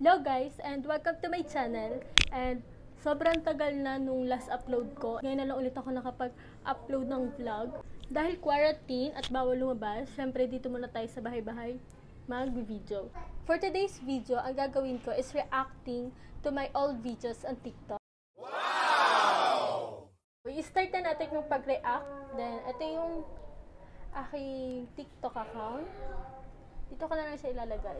Hello guys, and welcome to my channel. And sobrang tagal na nung last upload ko. Ngayon na lang ulit ako nakapag-upload ng vlog. Dahil quarantine at bawal lumabas, syempre dito muna tayo sa bahay-bahay mag-video. For today's video, ang gagawin ko is reacting to my old videos on TikTok. Wow! I-start na natin yung pag-react. Then, ito yung aking TikTok account. Dito ko na lang siya ilalagay.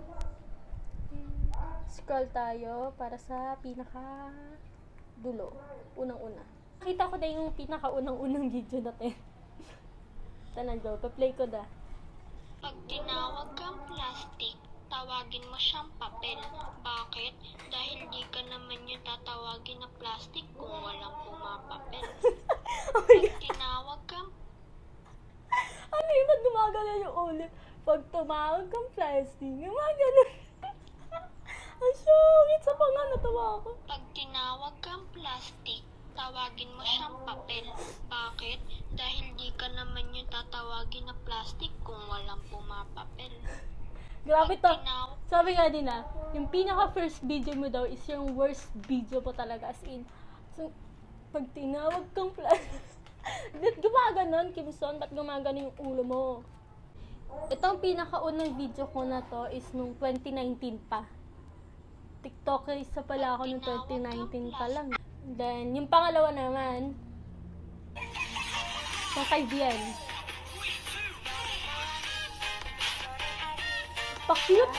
Scroll tayo para sa pinaka dulo, unang-una. Nakita ko na yung pinaka unang-unang video natin. Tanan daw, pa-play ko da. Pag tinawag kang plastic, tawagin mo siyang papel. Bakit? Dahil di ka naman yung tatawagin na plastic kung walang pumapapel. Oh Pag tinawag kang... Ano yun? Ba't gumagano yung ulit? Pag tumawag kang plastic, gumagano. Ang sungit sa panga, natawa ako. Pag tinawag kang plastic, tawagin mo siyang papel. Bakit? Dahil di ka naman yung tatawagin na plastic kung walang pumapapel. Grabe to. Sabi nga din yung pinaka first video mo daw is yung worst video po talaga. As in, so, pag tinawag kang plastic. Ba't gumaganon, Quimson? Ba't gumaganon yung ulo mo? Itong pinakaunang video ko na to is nung 2019 pa. TikToker isa pala ako nung 2019 pa lang. Then, yung pangalawa naman, yung kaibigan. Pa-cute!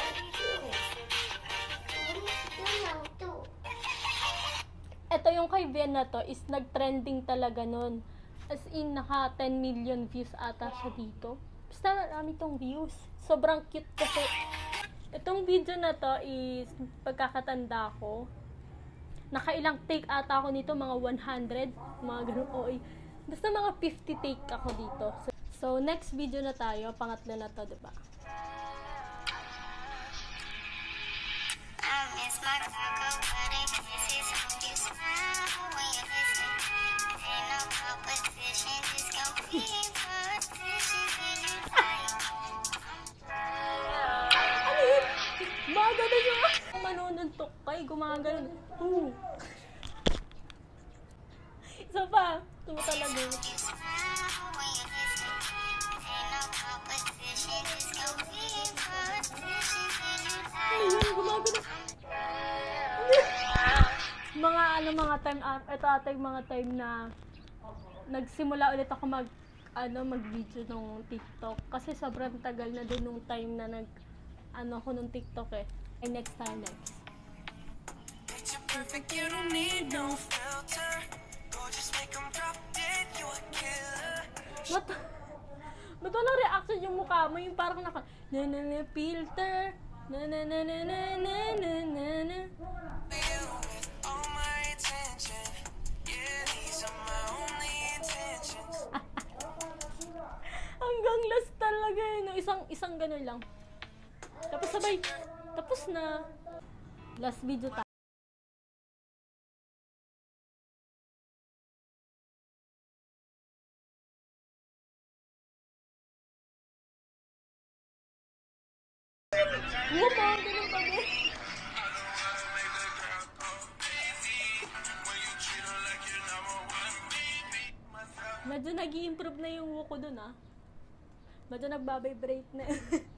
Ito yung kaibigan na to is nag-trending talaga nun. As in, naka 10 million views ata siya dito. Basta marami tong views. Sobrang cute kasi. Itong video na to is pagkakatanda ko. Nakailang take ata ako nito, mga 100, mga ganun OA. Basta mga 50 take ako dito. So next video na tayo, pangatlo na to, diba? Gumagano yung manununtok kay, gumagano. Isa pa, tumatalago. Ayun, gumagano. Mga time, ito ata yung mga time na nagsimula ulit ako mag-video nung TikTok. Kasi sobrang tagal na din nung time na ako nung TikTok eh. And next. Perfect, you don't need no filter. Go just make them drop dead, you a killer. Ba't walang reaction yung mukha mo? Yung parang filter. You with all my attention. Yeah, these are my only intentions. Hanggang last talaga eh. No? Isang ganun lang. Tapos sabay, tapos na. Last video tayo. Ganun pa ba? Medyo nag-i-improve na yung wuko dun Medyo nagbabibrate na.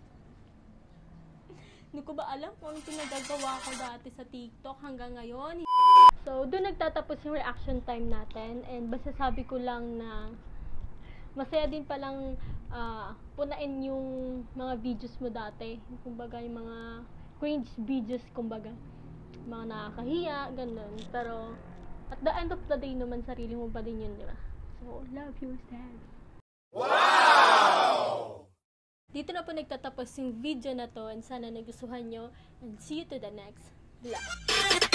Hindi ko ba alam kung anong pinagagawa ko dati sa TikTok hanggang ngayon. So, doon nagtatapos yung reaction time natin. And basta sabi ko lang na masaya din palang punain yung mga videos mo dati. Kumbaga yung mga cringe videos, kumbaga. Mga nakakahiya, ganun. Pero, at the end of the day naman, sarili mo pa din yun, di ba? So, love yourself. Wow! Dito na po nagtatapos yung video na to and sana nagustuhan nyo and see you to the next vlog.